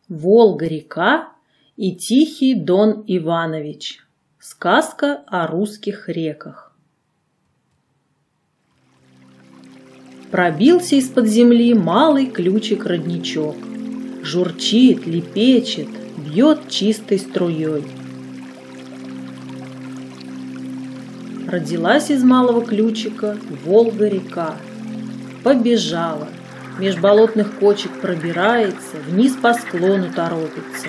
Волга-река и Тихий Дон Иванович. Сказка о русских реках. Пробился из-под земли малый ключик-родничок. Журчит, лепечет, бьет чистой струей. Родилась из малого ключика Волга-река. Побежала, меж болотных кочек пробирается, вниз по склону торопится.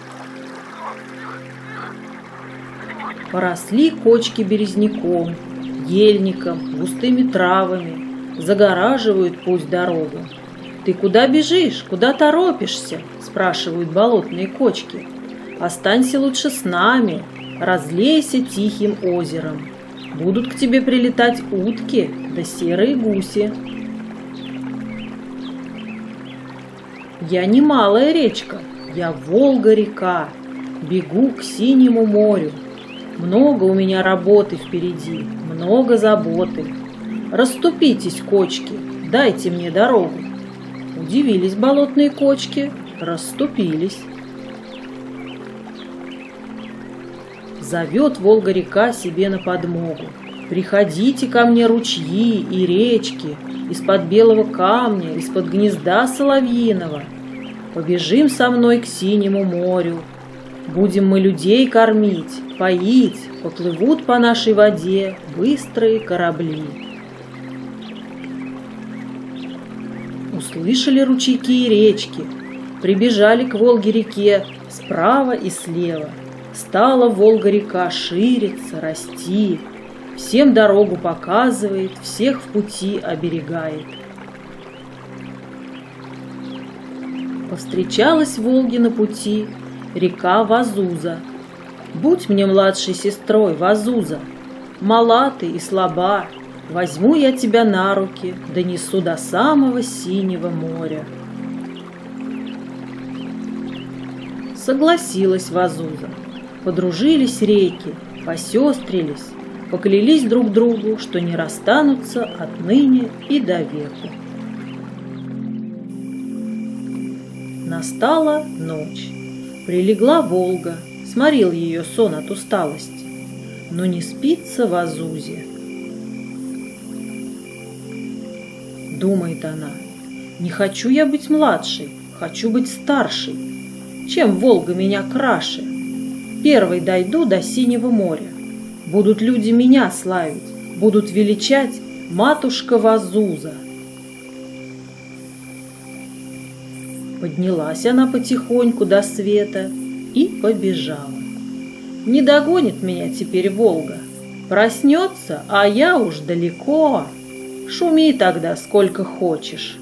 Поросли кочки березняком, ельником, густыми травами, загораживают путь дорогу. «Ты куда бежишь? Куда торопишься?» – спрашивают болотные кочки. «Останься лучше с нами, разлейся тихим озером. Будут к тебе прилетать утки да серые гуси». Я не малая речка, я Волга-река, бегу к синему морю. Много у меня работы впереди, много заботы. Расступитесь, кочки, дайте мне дорогу. Удивились болотные кочки, расступились. Зовет Волга-река себе на подмогу. Приходите ко мне, ручьи и речки, из-под белого камня, из-под гнезда соловьиного. Побежим со мной к синему морю. Будем мы людей кормить, поить, поплывут по нашей воде быстрые корабли. Услышали ручейки и речки, прибежали к Волге-реке справа и слева. Стала Волга-река шириться, расти, всем дорогу показывает, всех в пути оберегает. Повстречалась Волге на пути река Вазуза. Будь мне младшей сестрой, Вазуза, мала ты и слаба, возьму я тебя на руки, донесу до самого синего моря. Согласилась Вазуза. Подружились реки, посестрились, поклялись друг другу, что не расстанутся отныне и до веку. Настала ночь. Прилегла Волга, сморил ее сон от усталости, но не спится Вазузе. Думает она: не хочу я быть младшей, хочу быть старшей. Чем Волга меня краше? Первой дойду до синего моря. Будут люди меня славить, будут величать матушка Вазуза. Поднялась она потихоньку до света и побежала. Не догонит меня теперь Волга. Проснется, а я уж далеко. Шуми тогда сколько хочешь.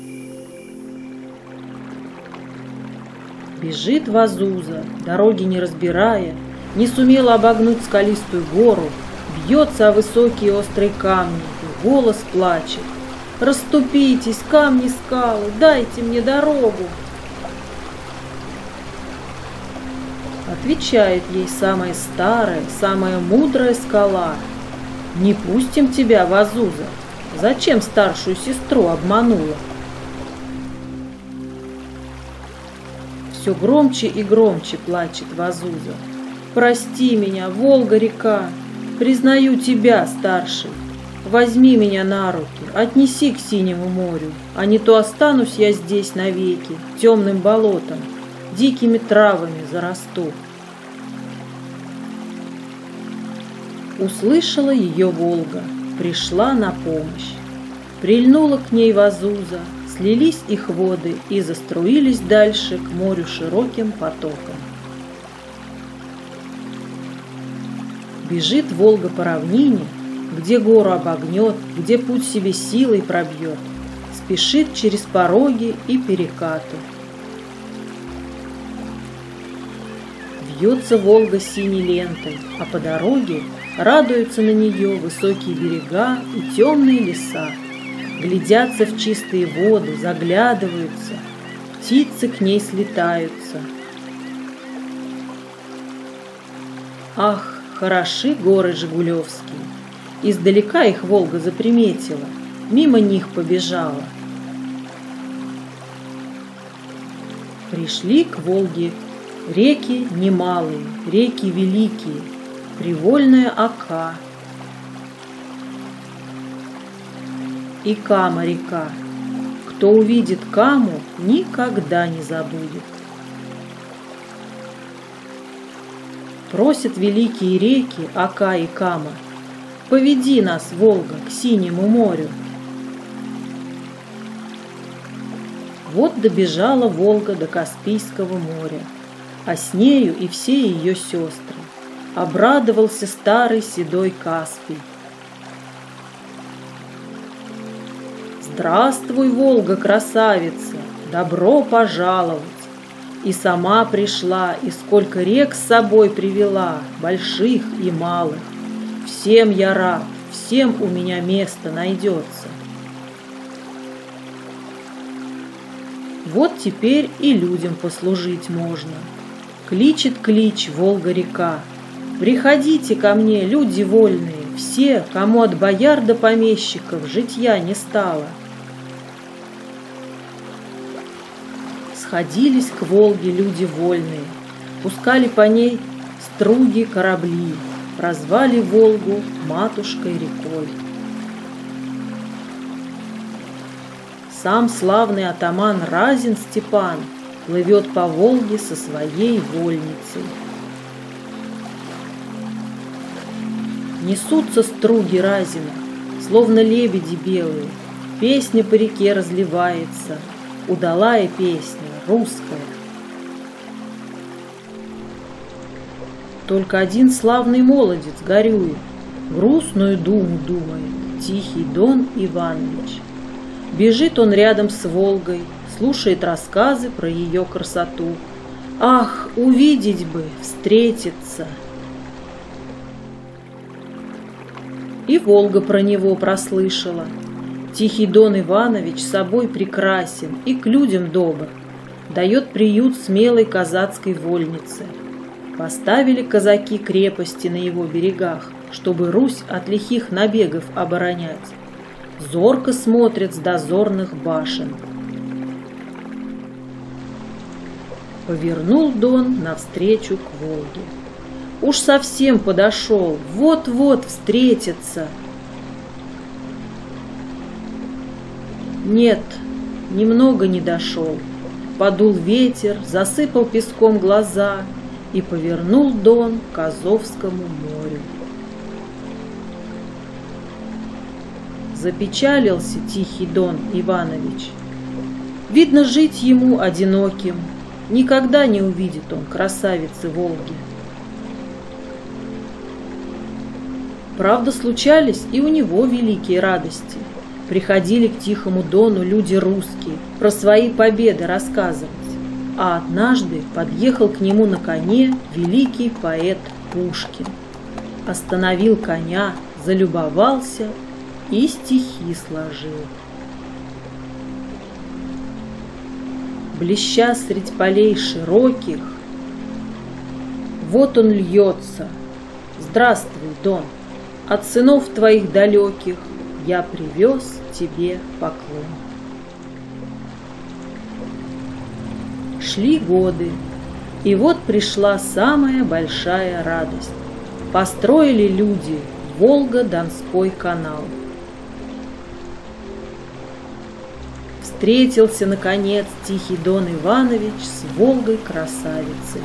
Бежит Вазуза, дороги не разбирая, не сумела обогнуть скалистую гору, бьется о высокие острые камни и голос плачет: «Расступитесь, камни, скалы, дайте мне дорогу!» Отвечает ей самая старая, самая мудрая скала: «Не пустим тебя, Вазуза, зачем старшую сестру обманула?» Все громче и громче плачет Вазуза: «Прости меня, Волга-река, признаю тебя старшей. Возьми меня на руки, отнеси к синему морю, а не то останусь я здесь навеки, темным болотом, дикими травами зарасту». Услышала ее Волга, пришла на помощь. Прильнула к ней Вазуза, слились их воды и заструились дальше к морю широким потоком. Бежит Волга по равнине, где гору обогнет, где путь себе силой пробьет, спешит через пороги и перекаты. Вьется Волга синей лентой, а по дороге радуются на нее высокие берега и темные леса. Глядятся в чистые воды, заглядываются, птицы к ней слетаются. Ах, хороши горы Жигулевские! Издалека их Волга заприметила, мимо них побежала. Пришли к Волге реки немалые, реки великие, привольная Ока и Кама-река. Кто увидит Каму, никогда не забудет. Просят великие реки Ока и Кама: поведи нас, Волга, к синему морю. Вот добежала Волга до Каспийского моря, а с нею и все ее сестры. Обрадовался старый седой Каспий. Здравствуй, Волга, красавица, добро пожаловать! И сама пришла, и сколько рек с собой привела, больших и малых. Всем я рад, всем у меня место найдется. Вот теперь и людям послужить можно. Кличет клич Волга-река: приходите ко мне, люди вольные, все, кому от бояр до помещиков житья не стало. Сходились к Волге люди вольные, пускали по ней струги корабли, прозвали Волгу матушкой-рекой. Сам славный атаман Разин Степан плывет по Волге со своей вольницей. Несутся струги Разина, словно лебеди белые, песня по реке разливается, удалая песня, русская. Только один славный молодец горюет, грустную думу думает, Тихий Дон Иванович. Бежит он рядом с Волгой, слушает рассказы про ее красоту. Ах, увидеть бы, встретиться! И Волга про него прослышала. Тихий Дон Иванович собой прекрасен и к людям добр, дает приют смелой казацкой вольнице. Поставили казаки крепости на его берегах, чтобы Русь от лихих набегов оборонять. Зорко смотрят с дозорных башен. Повернул Дон навстречу к Волге. Уж совсем подошел, вот-вот встретятся. Нет, немного не дошел. Подул ветер, засыпал песком глаза, и повернул Дон к Азовскому морю. Запечалился Тихий Дон Иванович. Видно, жить ему одиноким, никогда не увидит он красавицы Волги. Правда, случались и у него великие радости. Приходили к Тихому Дону люди русские про свои победы рассказывать. А однажды подъехал к нему на коне великий поэт Пушкин. Остановил коня, залюбовался и стихи сложил. Блеща средь полей широких, вот он льется. Здравствуй, Дон, от сынов твоих далеких я привез тебе поклон. Шли годы, и вот пришла самая большая радость. Построили люди Волго-Донской канал. Встретился, наконец, Тихий Дон Иванович с Волгой-красавицей.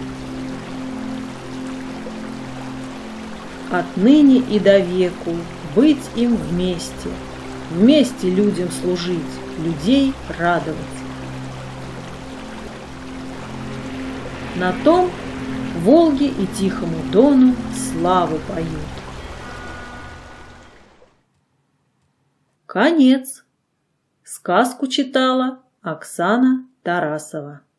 Отныне и до веку быть им вместе, вместе людям служить, людей радовать. На том Волге и Тихому Дону славу поют. Конец. Сказку читала Оксана Тарасова.